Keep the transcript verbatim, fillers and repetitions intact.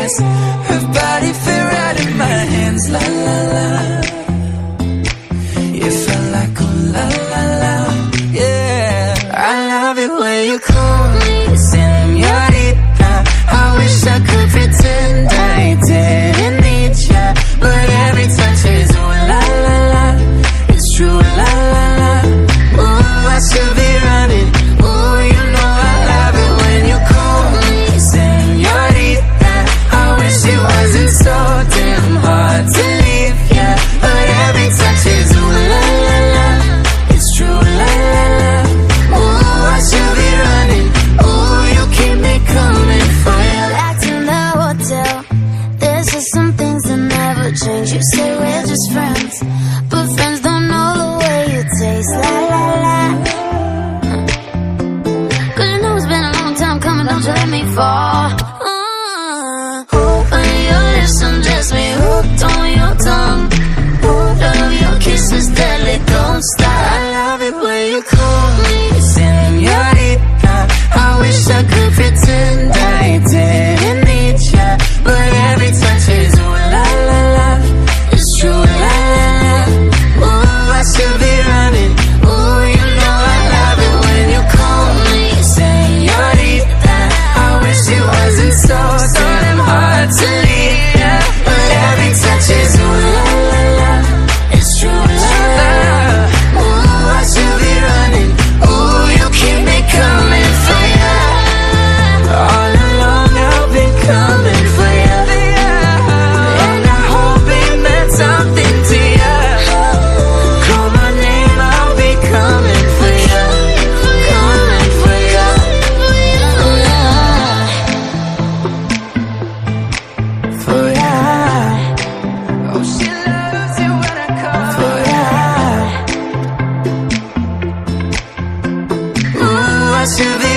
dress. Her body fit right in my hands. La la la. It felt like oh la la la. Yeah, I love it when you call me senorita. I wish I could pretend I didn't need ya, but every touch is ooh la la la. It's true la la la. Ooh, I should be running. Ooh, you know I love it when you call me senorita. I wish it wasn't so damn hard to leave ya, but every touch is ooh la la la. It's true la la la. Ooh, I should be running. Ooh, you keep me coming for ya. Back in the hotel, there's just some things that never change. You say we're just friends, but friends don't know the way you taste. La la la. Cause you know it's been a long time coming, don't you let me fall. uh, Open your lips, undress me, hooked on your tongue. Oh, love your kisses deadly, don't stop. I love it when you call me senorita. I wish I could pretend I didn't need ya, but every touch is ooh la la la. It's true la la la. Ooh, I should be running. Ooh, you know I love it when you call me senorita. I wish it wasn't so damn hard to leave ya, but every touch is ooh la la la. It's true la la la. Ooh, I should be running. Ooh, you keep me coming for ya. All along I've been coming for ya, and I hope it meant something to ya. Call my name, I'll be coming for ya, coming for ya. For ya. Oh, she loves it when I call for ya. Ooh, I should be